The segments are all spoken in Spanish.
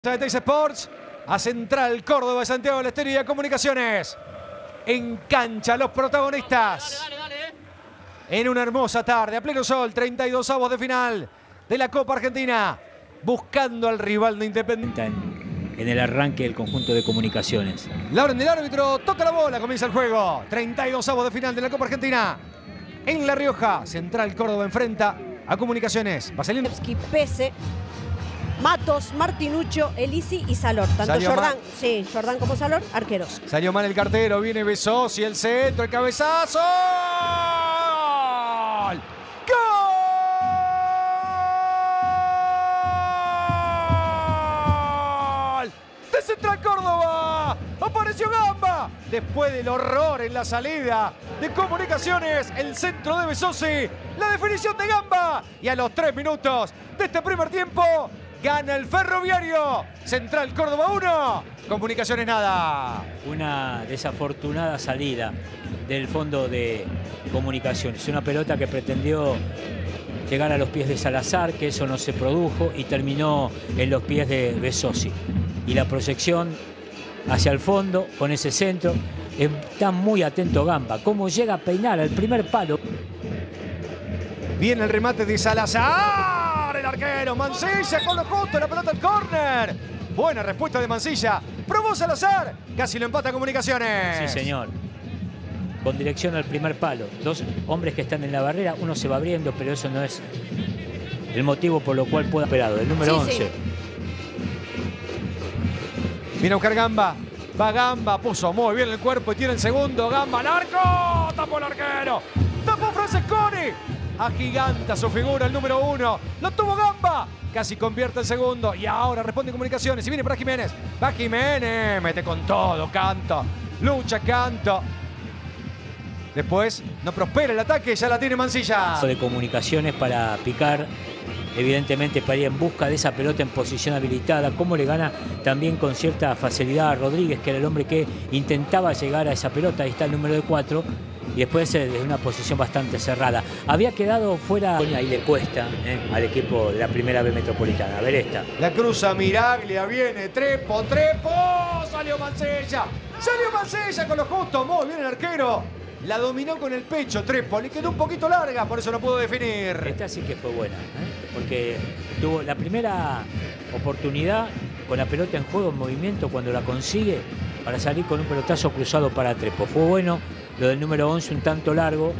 De Teis Sports a Central Córdoba de Santiago del Estero y a Comunicaciones. En cancha los protagonistas. En una hermosa tarde, a pleno sol, 32avos de final de la Copa Argentina. Buscando al rival de Independiente. En el arranque del conjunto de Comunicaciones. La orden del árbitro, toca la bola, comienza el juego. 32avos de final de la Copa Argentina. En La Rioja, Central Córdoba enfrenta a Comunicaciones. Vaselín. Pese, Matos, Martinuccio, Elisi y Salor. Tanto Jordán como Salor, arqueros. Salió mal el cartero, viene Besosi, el centro, el cabezazo. ¡Gol! ¡Gol! ¡De Central Córdoba! ¡Apareció Gamba! Después del horror en la salida de Comunicaciones, el centro de Besosi, la definición de Gamba. Y a los 3 minutos de este primer tiempo, gana el Ferroviario. Central Córdoba 1, Comunicaciones nada. Una desafortunada salida del fondo de Comunicaciones. Una pelota que pretendió llegar a los pies de Salazar, que eso no se produjo y terminó en los pies de Besosi. Y la proyección hacia el fondo con ese centro. Está muy atento Gamba. Cómo llega a peinar al primer palo. Viene el remate de Salazar. El arquero Mancilla con lo justo, la pelota al córner. Buena respuesta de Mancilla. Probó Salazar. Casi lo empata Comunicaciones. Sí, señor. Con dirección al primer palo. Dos hombres que están en la barrera. Uno se va abriendo, pero eso no es el motivo por lo cual pueda operado. El número 11. Sí. Viene a buscar Gamba. Va Gamba, puso muy bien el cuerpo y tiene el segundo. Gamba al arco. Tapó el arquero. Tapó Francesconi. Agiganta su figura el número 1. Lo tuvo Gamba. Casi convierte el segundo. Y ahora responde Comunicaciones. Y viene para Jiménez. Va Jiménez. Mete con todo. Canto. Lucha Canto. Después no prospera el ataque. Ya la tiene Mancilla. De Comunicaciones para picar. Evidentemente para ir en busca de esa pelota en posición habilitada. Cómo le gana también con cierta facilidad a Rodríguez, que era el hombre que intentaba llegar a esa pelota. Ahí está el número de 4. Y después desde una posición bastante cerrada. Había quedado fuera, ahí le cuesta al equipo de la primera B Metropolitana. A ver esta. La cruza Miraglia, viene Trepo, salió Mancilla. Salió Mancilla con lo justo, muy bien el arquero. La dominó con el pecho Trepo, le quedó un poquito larga, por eso no pudo definir. Esta sí que fue buena, porque tuvo la primera oportunidad con la pelota en juego, en movimiento, cuando la consigue para salir con un pelotazo cruzado para Trepo. Fue bueno. Lo del número 11 un tanto largo.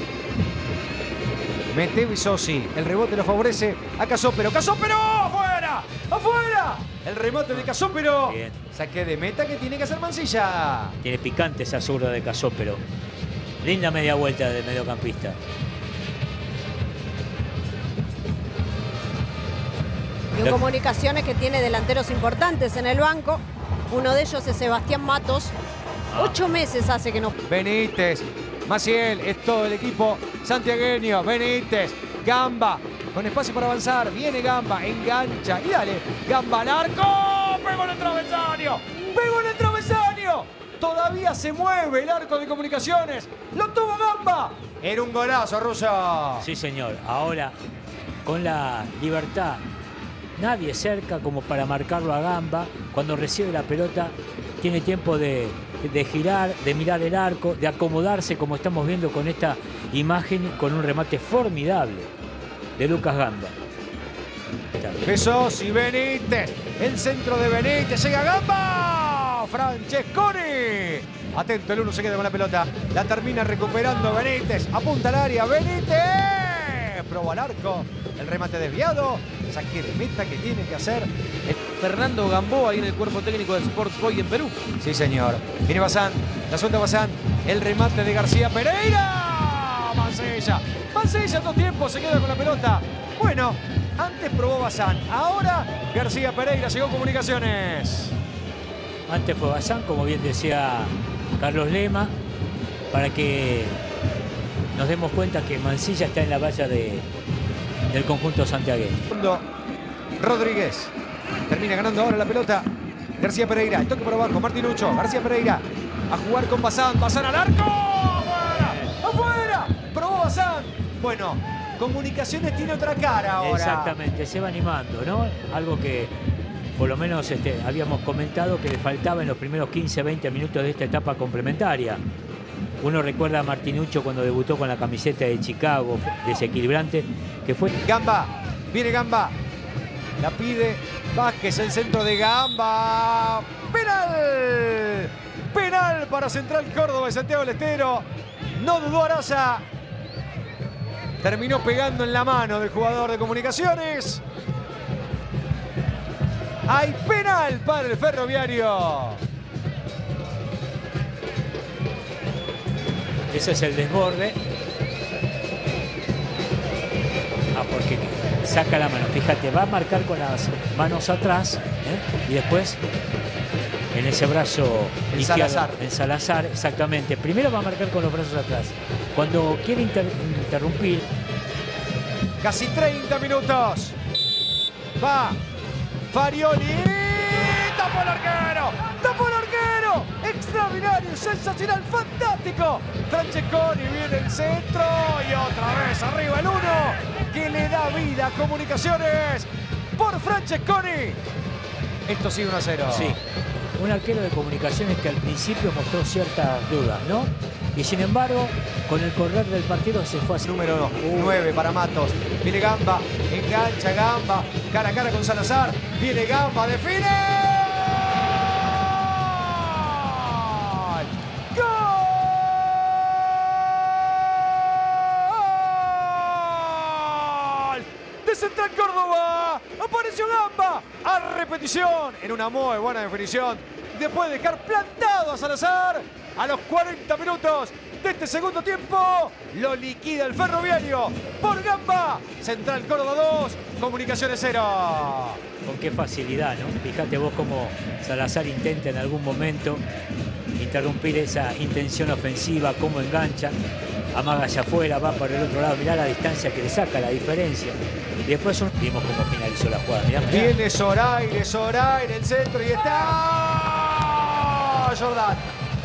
Mete Besosi. El rebote lo favorece a Casópero. ¡Casópero! ¡Afuera! ¡Afuera! El remate de Casópero. Bien. Saque de meta que tiene que hacer Mancilla. Tiene picante esa zurda de Casópero. Linda media vuelta del mediocampista. Y un Comunicaciones que tiene delanteros importantes en el banco. Uno de ellos es Sebastián Matos. 8 meses hace que no. Benítez, Maciel, es todo el equipo santiagueño. Benítez, Gamba, con espacio para avanzar. Viene Gamba, engancha y dale. Gamba al arco. Pegó en el travesaño. Pegó en el travesaño. Todavía se mueve el arco de Comunicaciones. Lo tuvo Gamba. Era un golazo, Russo. Sí, señor. Ahora, con la libertad. Nadie cerca como para marcarlo a Gamba. Cuando recibe la pelota, tiene tiempo de girar, de mirar el arco, de acomodarse como estamos viendo con esta imagen, con un remate formidable de Lucas Gamba. Besosi, Benítez, el centro de Benítez, llega Gamba, Francesconi. Atento, el 1 se queda con la pelota, la termina recuperando Benítez, apunta al área, Benítez, probó al arco, el remate desviado, saque de meta que tiene que hacer Fernando Gamboa ahí en el cuerpo técnico de Sports Boy en Perú. Sí, señor. Viene Bazán, la suelta Bazán, el remate de García Pereira. Mancilla. Mancilla en 2 tiempos se queda con la pelota. Bueno, antes probó Bazán, ahora García Pereira, llegó Comunicaciones. Antes fue Bazán, como bien decía Carlos Lema, para que nos demos cuenta que Mancilla está en la valla del conjunto santiagueño. Rodríguez. Termina ganando ahora la pelota. García Pereira. El toque por abajo. Martinuccio. García Pereira. A jugar con Bazán. Bazán al arco. ¡Afuera! ¡Afuera! Probó Bazán. Bueno, Comunicaciones tiene otra cara ahora. Exactamente. Se va animando, ¿no? Algo que por lo menos habíamos comentado que le faltaba en los primeros 15-20 minutos de esta etapa complementaria. Uno recuerda a Martinuccio cuando debutó con la camiseta de Chicago, desequilibrante, que fue... Gamba, viene Gamba, la pide Vázquez, el centro de Gamba. ¡Penal! Penal para Central Córdoba de Santiago del Estero. No dudó Araza. Terminó pegando en la mano del jugador de Comunicaciones. Hay penal para el Ferroviario. Ese es el desborde. Porque saca la mano. Fíjate, va a marcar con las manos atrás, y después en ese brazo izquierdo, Salazar. en Salazar, exactamente. Primero va a marcar con los brazos atrás. Cuando quiere interrumpir. Casi 30 minutos. Va Farioli. ¡Tapó el arquero! ¡Tapó el arquero! ¡Extraordinario! ¡Sensacional! ¡Fantástico! Francesconi viene el centro y otra vez arriba el 1 que le da vida a Comunicaciones por Francesconi. Esto sigue 1-0. Sí, un arquero de Comunicaciones que al principio mostró ciertas dudas, ¿no? Y sin embargo, con el correr del partido se fue así. Número 9 para Matos. Viene Gamba, engancha Gamba, cara a cara con Salazar. Viene Gamba, define. De Central Córdoba, apareció Gamba a repetición en una muy buena definición. Después de dejar plantado a Salazar, a los 40 minutos de este segundo tiempo, lo liquida el Ferroviario por Gamba. Central Córdoba 2, Comunicaciones 0. Con qué facilidad, ¿no? Fíjate vos cómo Salazar intenta en algún momento interrumpir esa intención ofensiva, cómo engancha, amaga hacia afuera, va por el otro lado. Mirá la distancia que le saca, la diferencia. Y después vimos cómo finalizó la jugada. Mirá. Viene Zoraire, el centro y está Jordan.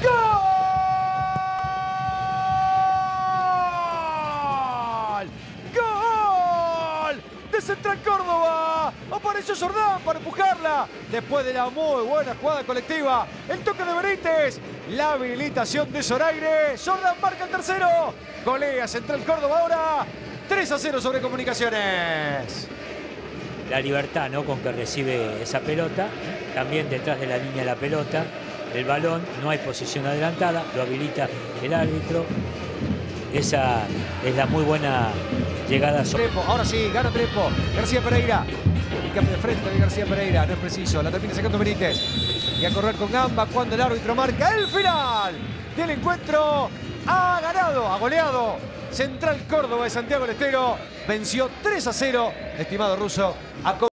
¡Gol! ¡Gol! De Central Córdoba. Apareció Jordán para empujarla. Después de la muy buena jugada colectiva. El toque de Benítez. La habilitación de Zoraire. Jordán marca el tercero. Golea Central Córdoba ahora. 3-0 sobre Comunicaciones. La libertad, ¿no?, con que recibe esa pelota. También detrás de la línea de la pelota. El balón, no hay posición adelantada. Lo habilita el árbitro. Esa es la muy buena llegada. Trepo, ahora sí, gana Trepo. García Pereira. El cambio de frente de García Pereira. No es preciso. La termina sacando Benítez. Y a correr con Gamba cuando el árbitro marca el final del encuentro. Ha ganado, ha goleado Central Córdoba de Santiago del Estero. Venció 3-0, estimado Russo, a